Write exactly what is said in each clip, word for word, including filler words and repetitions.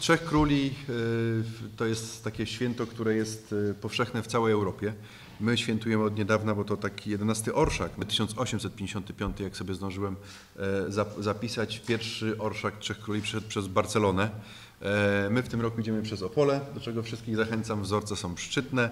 Trzech Króli to jest takie święto, które jest powszechne w całej Europie. My świętujemy od niedawna, bo to taki jedenasty orszak, tysiąc osiemset pięćdziesiąty piąty, jak sobie zdążyłem zapisać, pierwszy orszak Trzech Króli przyszedł przez Barcelonę. My w tym roku idziemy przez Opole, do czego wszystkich zachęcam, wzorce są szczytne.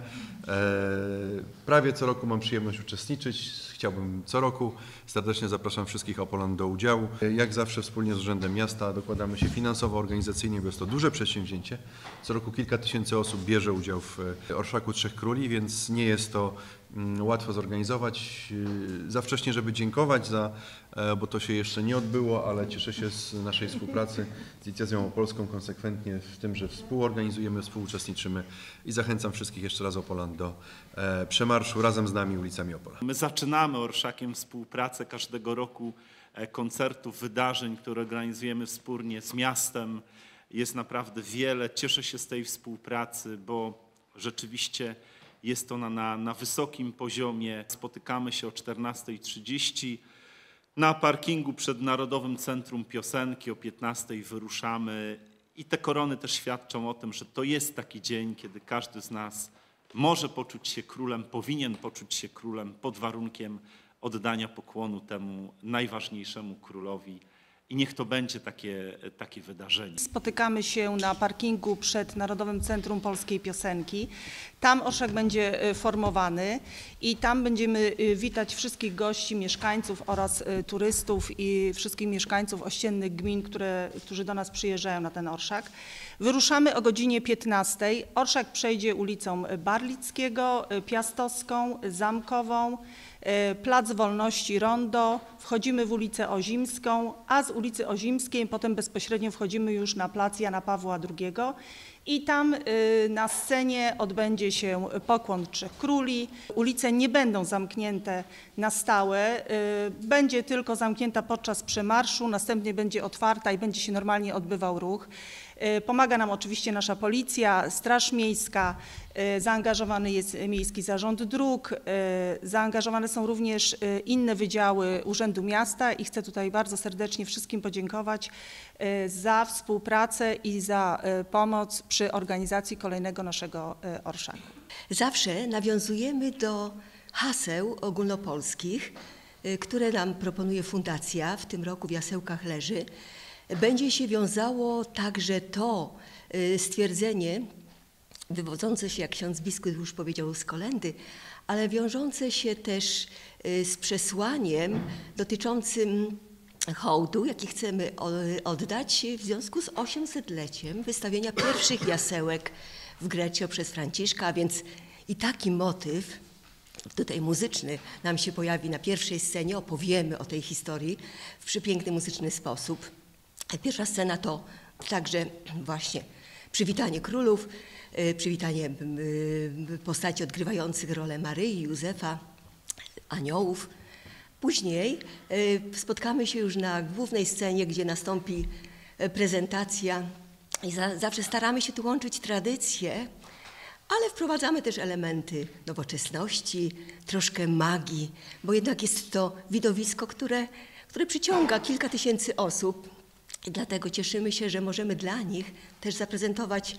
Prawie co roku mam przyjemność uczestniczyć, chciałbym co roku. Serdecznie zapraszam wszystkich Opolan do udziału. Jak zawsze wspólnie z Urzędem Miasta dokładamy się finansowo, organizacyjnie, bo jest to duże przedsięwzięcie. Co roku kilka tysięcy osób bierze udział w Orszaku Trzech Króli, więc nie jest to łatwo zorganizować. Za wcześnie, żeby dziękować, za, bo to się jeszcze nie odbyło, ale cieszę się z naszej współpracy z Diecezją Opolską konsekwentnie w tym, że współorganizujemy, współuczestniczymy i zachęcam wszystkich jeszcze raz Opolan do przemarszu razem z nami ulicami Opola. My zaczynamy Orszakiem współpracę każdego roku koncertów, wydarzeń, które organizujemy wspólnie z miastem. Jest naprawdę wiele. Cieszę się z tej współpracy, bo rzeczywiście jest ona na, na wysokim poziomie. Spotykamy się o czternastej trzydzieści na parkingu przed Narodowym Centrum Piosenki. O piętnastej wyruszamy i te korony też świadczą o tym, że to jest taki dzień, kiedy każdy z nas może poczuć się królem, powinien poczuć się królem pod warunkiem oddania pokłonu temu najważniejszemu królowi. I niech to będzie takie, takie wydarzenie. Spotykamy się na parkingu przed Narodowym Centrum Polskiej Piosenki. Tam orszak będzie formowany i tam będziemy witać wszystkich gości, mieszkańców oraz turystów i wszystkich mieszkańców ościennych gmin, które, którzy do nas przyjeżdżają na ten orszak. Wyruszamy o godzinie piętnastej. Orszak przejdzie ulicą Barlickiego, Piastowską, Zamkową, Plac Wolności Rondo, wchodzimy w ulicę Ozimską, a z ulicy Ozimskiej potem bezpośrednio wchodzimy już na plac Jana Pawła drugiego i tam na scenie odbędzie się pokłon Trzech Króli. Ulice nie będą zamknięte na stałe, będzie tylko zamknięta podczas przemarszu, następnie będzie otwarta i będzie się normalnie odbywał ruch. Pomaga nam oczywiście nasza policja, Straż Miejska, zaangażowany jest Miejski Zarząd Dróg, zaangażowane są również inne wydziały Urzędu Miasta i chcę tutaj bardzo serdecznie wszystkim podziękować za współpracę i za pomoc przy organizacji kolejnego naszego orszaku. Zawsze nawiązujemy do haseł ogólnopolskich, które nam proponuje Fundacja, w tym roku w Jasełkach leży. Będzie się wiązało także to stwierdzenie, wywodzące się, jak ksiądz biskup już powiedział, z kolędy, ale wiążące się też z przesłaniem dotyczącym hołdu, jaki chcemy oddać w związku z osiemsetleciem wystawienia pierwszych jasełek w Greccio przez Franciszka, a więc i taki motyw tutaj muzyczny nam się pojawi na pierwszej scenie, opowiemy o tej historii w przepiękny muzyczny sposób. Pierwsza scena to także właśnie przywitanie królów, przywitanie postaci odgrywających rolę Maryi, Józefa, aniołów. Później spotkamy się już na głównej scenie, gdzie nastąpi prezentacja i za, zawsze staramy się tu łączyć tradycje, ale wprowadzamy też elementy nowoczesności, troszkę magii, bo jednak jest to widowisko, które, które przyciąga kilka tysięcy osób. I dlatego cieszymy się, że możemy dla nich też zaprezentować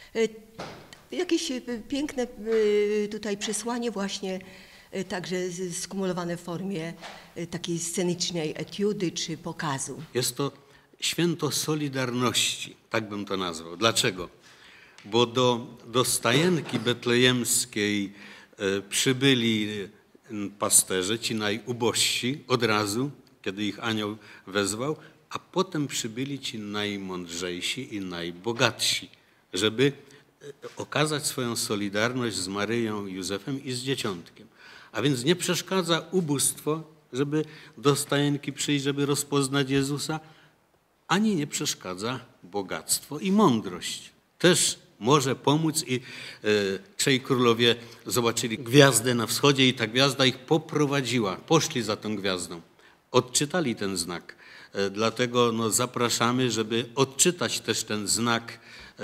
jakieś piękne tutaj przesłanie właśnie także skumulowane w formie takiej scenicznej etiudy czy pokazu. Jest to święto Solidarności, tak bym to nazwał. Dlaczego? Bo do, do stajenki betlejemskiej przybyli pasterze, ci najubożsi od razu, kiedy ich anioł wezwał, a potem przybyli ci najmądrzejsi i najbogatsi, żeby okazać swoją solidarność z Maryją, Józefem i z Dzieciątkiem. A więc nie przeszkadza ubóstwo, żeby do stajenki przyjść, żeby rozpoznać Jezusa, ani nie przeszkadza bogactwo i mądrość. Też może pomóc i e, trzej królowie zobaczyli gwiazdę na wschodzie i ta gwiazda ich poprowadziła, poszli za tą gwiazdą, odczytali ten znak. Dlatego no, zapraszamy, żeby odczytać też ten znak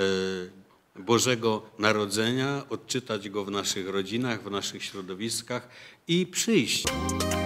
Bożego Narodzenia, odczytać go w naszych rodzinach, w naszych środowiskach i przyjść.